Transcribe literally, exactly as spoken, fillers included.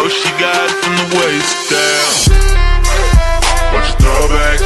Oh, she got it from the waist down. Watch it throw it back,